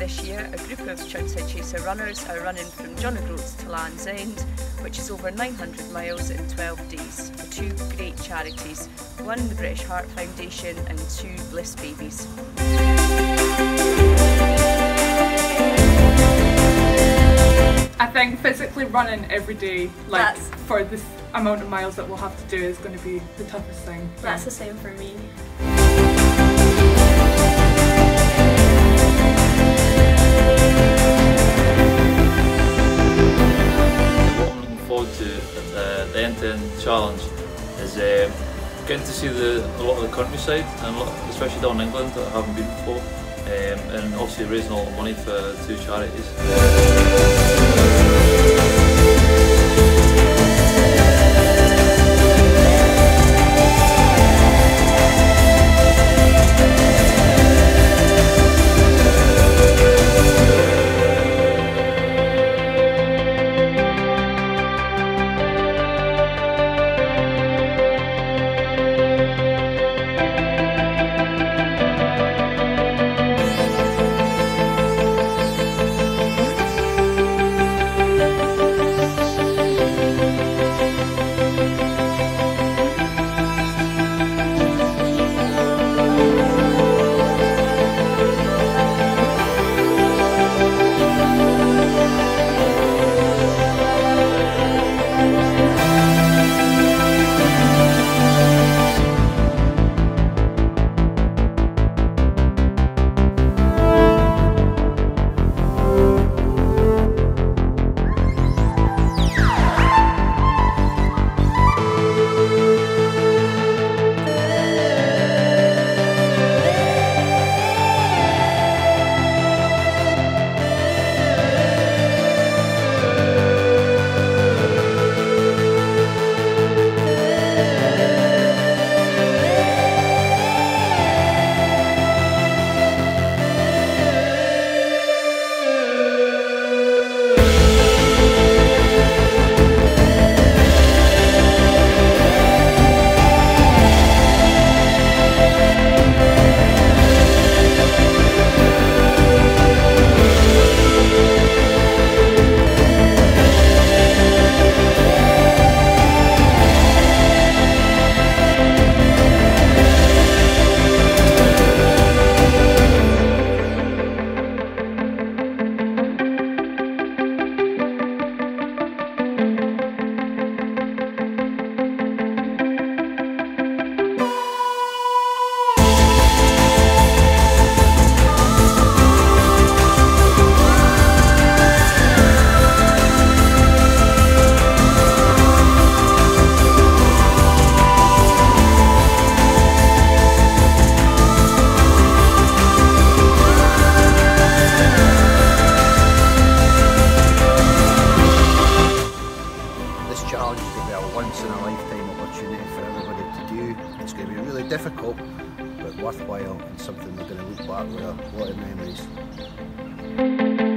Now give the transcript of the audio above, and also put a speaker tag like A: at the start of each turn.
A: this year, a group of Chirnside Chaser runners are running from John O'Groats to Land's End, which is over 900 miles in 12 days, for two great charities, one the British Heart Foundation and two Bliss Babies.
B: I think physically running every day, for this amount of miles that we'll have to do, is going to be the toughest thing.
C: That's the same for me.
D: What I'm looking forward to at the end-to-end challenge is getting to see a lot of the countryside, and especially down in England that I haven't been before, and obviously raising all the money for two charities.
E: Challenge is going to be a once-in-a-lifetime opportunity for everybody to do. It's going to be really difficult, but worthwhile, and something we're going to look back with a lot of memories.